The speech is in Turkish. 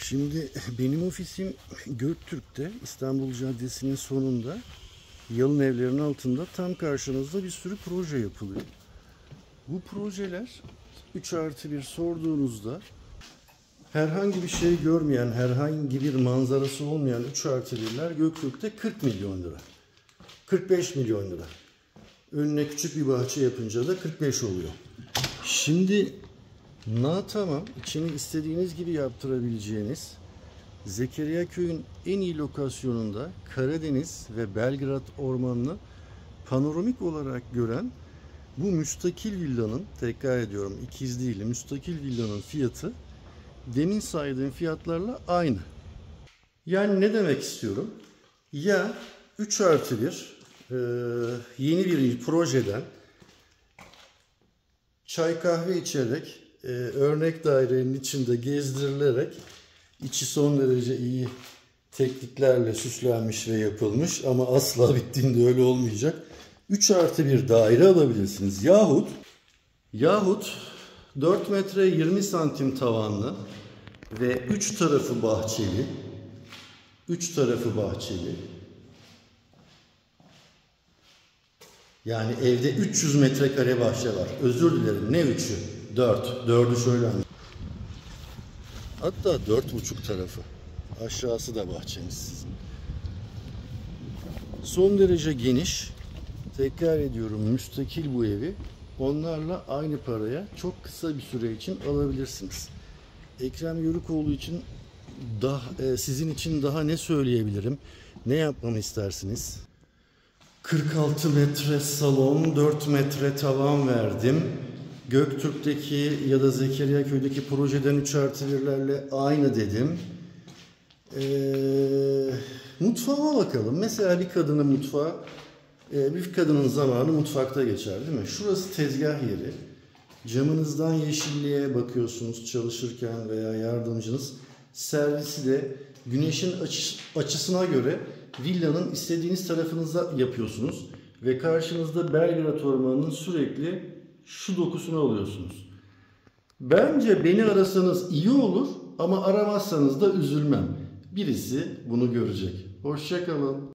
Şimdi benim ofisim Göktürk'te, İstanbul Caddesi'nin sonunda, Yalın Evler'in altında tam karşınızda bir sürü proje yapılıyor. Bu projeler 3+1 sorduğunuzda herhangi bir şey görmeyen, herhangi bir manzarası olmayan 3+1'ler Göktürk'te 40 milyon lira. 45 milyon lira. Önüne küçük bir bahçe yapınca da 45 oluyor. Şimdi tamam, içini istediğiniz gibi yaptırabileceğiniz Zekeriyaköy'ün en iyi lokasyonunda Karadeniz ve Belgrad ormanını panoramik olarak gören bu müstakil villanın, tekrar ediyorum ikiz değil, müstakil villanın fiyatı demin saydığım fiyatlarla aynı. Yani ne demek istiyorum? Ya 3+1 yeni bir projeden çay kahve içerek örnek dairenin içinde gezdirilerek içi son derece iyi tekniklerle süslenmiş ve yapılmış ama asla bittiğinde öyle olmayacak 3+1 daire alabilirsiniz. Yahut 4 metre 20 santim tavanlı ve 3 tarafı bahçeli. Yani evde 300 metrekare bahçe var. Özür dilerim, ne 3'ü? 4. 4'ü şöyle anlayın. Hatta 4,5 tarafı. Aşağısı da bahçeniz sizin. Son derece geniş. Tekrar ediyorum, müstakil bu evi. Onlarla aynı paraya çok kısa bir süre için alabilirsiniz. Ekrem Yörükoğlu için sizin için daha ne söyleyebilirim? Ne yapmamı istersiniz? 46 metre salon, 4 metre tavan verdim. Göktürk'teki ya da Zekeriyaköy'deki projeden 3+1'lerle aynı dedim. Mutfağıma bakalım. Mesela bir kadının mutfağı, bir kadının zamanı mutfakta geçer değil mi? Şurası tezgah yeri. Camınızdan yeşilliğe bakıyorsunuz çalışırken veya yardımcınız. Servisi de güneşin açısına göre villanın istediğiniz tarafınıza yapıyorsunuz. Ve karşınızda Belgrad Ormanı'nın sürekli şu dokusunu alıyorsunuz. Bence beni arasanız iyi olur ama aramazsanız da üzülmem. Birisi bunu görecek. Hoşça kalın.